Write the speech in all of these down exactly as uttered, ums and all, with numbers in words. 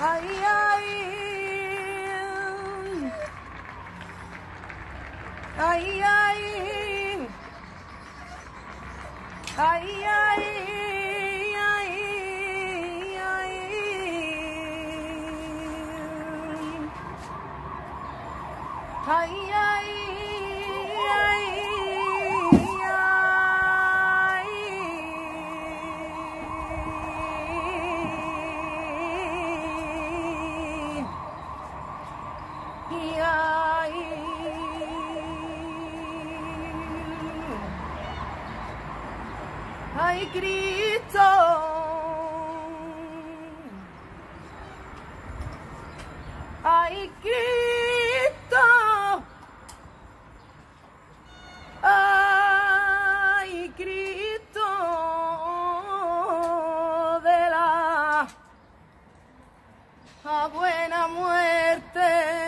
Ay, ay, ay, ay, ay, ay, ay, ay, ay. Ay, Cristo, ay, Cristo, ay, Cristo de la buena muerte.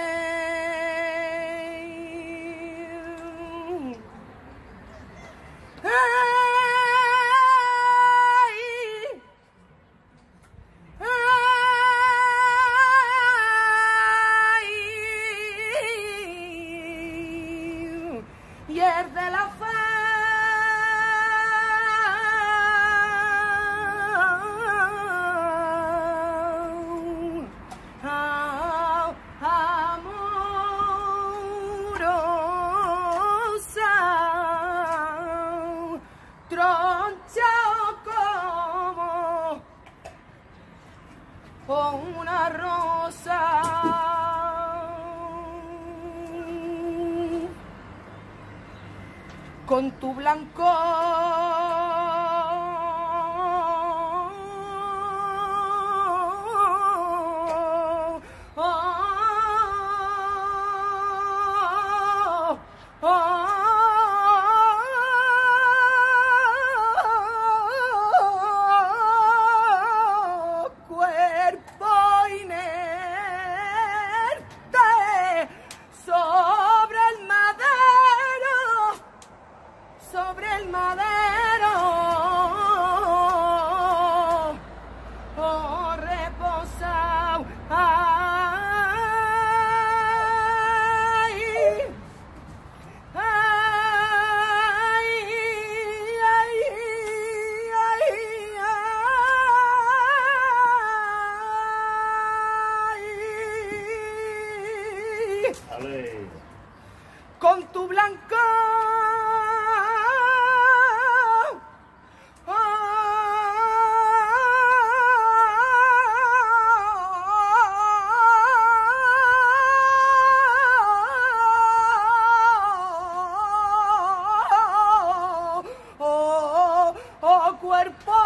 Pierde la fe, amorosa, tronchado como una rosa. Con tu blanco oh, oh, oh, cuerpo inerte sobre el madero, sobre el madero, oh, reposa, ay, ay, ay, ay, ay, ay, con tu blanco. Cuerpo